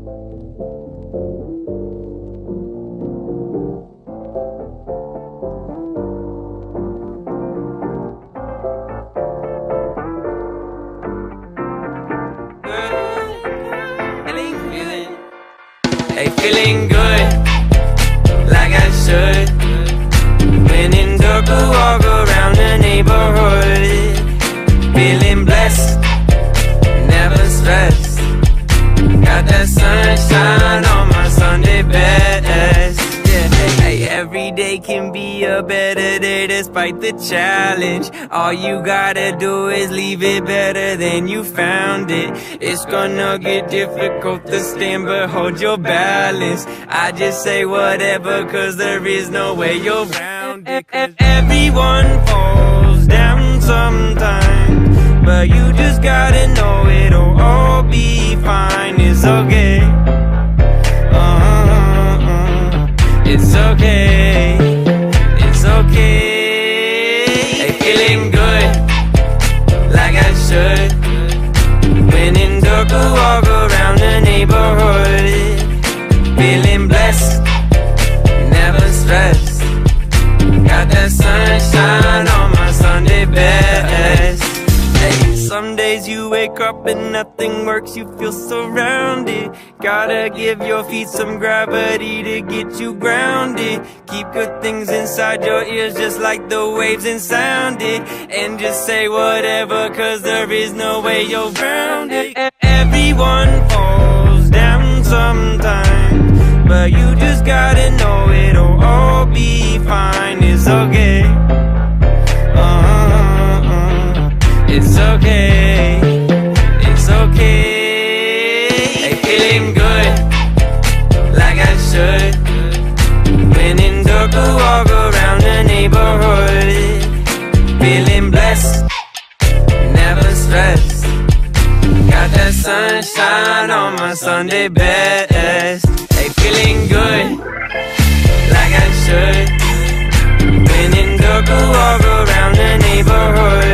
Hey, feeling good, like I should. When in dark, I walk around the neighborhood. Feeling blessed, never stressed. Got that sunshine on my Sunday best. Yeah, hey, every day can be a better day despite the challenge. All you gotta do is leave it better than you found it. It's gonna get difficult to stand, but hold your balance. I just say whatever, cause there is no way you're round it. Everyone falls down sometimes, but you just gotta know it'll all be fine. It's okay. It's okay. It's okay. Hey, feeling good, like I should. When in dark, I walk around the neighborhood. Feeling blessed, never stressed. Got that sunshine on my Sunday best. Hey, some days you wake up and nothing works, you feel surrounded. Gotta give your feet some gravity to get you grounded. Keep good things inside your ears just like the waves and sound it. And just say whatever, cause there is no way you're grounded. Everyone falls down sometimes, but you just gotta know it'll all be fine. It's okay. It's okay. It's okay. Hey, feeling good, like I should. When in dark, I walk around the neighborhood. Feeling blessed, never stressed. Got that sunshine on my Sunday best. Hey, feeling good, like I should. When in dark, I walk around the neighborhood.